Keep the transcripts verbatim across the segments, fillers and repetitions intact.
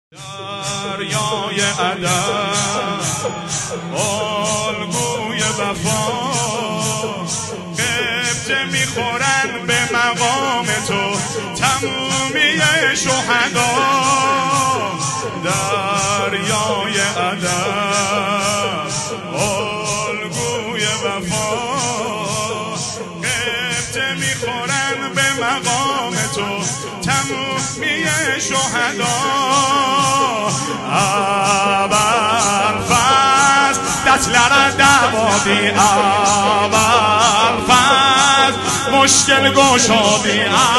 دریای ادب الگوی وفا قبطه میخورن به مقام تو تمومی شهدا. دریای ادب الگوی وفا قبطه میخورن به مقام تو تمومی شهدا. Abarfaz dertlara davadi Abarfaz مشکل گشادی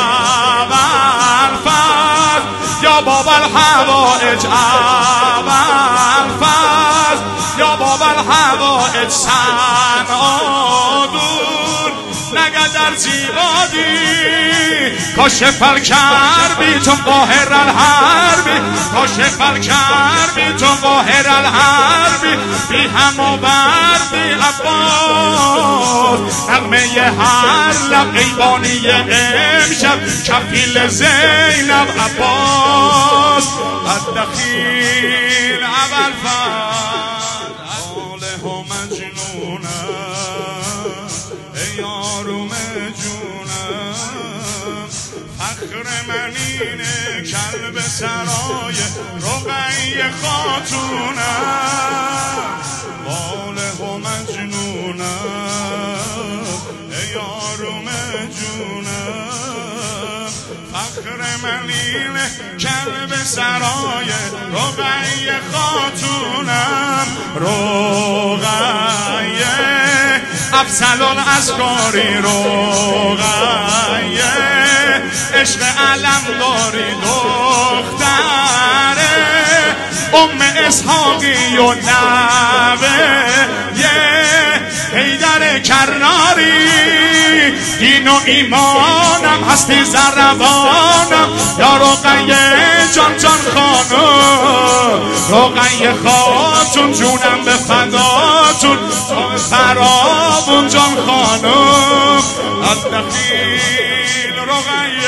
Abarfaz یا باب الحوائج Abarfaz یا باب الحوائج سنادور نگه در زیبادی کاشف الکربی تو قاهر الحربی کاشف الکربی تو قاهر الحربی بی هم و بردی عباس نغمه هر لب ایوانی امشب کفیل زینب عباس الدخیل ابوالفضل آله و مجنونه یارو مجونم فخر من اینه کلب سرای رقیه خاتونم واله و مجنونم یارو مجونم فخر من اینه کلب سرای رقیه خاتونم رقیه افضل الاسکاری رقیه عشق علم داری دختره ام اسحاقی و نوه حیدر کراری دین و ایمانم هستی زربانم یا رقیه جان جان خانم رقیه خاتون جونم به فداتون فرابون جان خانم الدخیل رقیه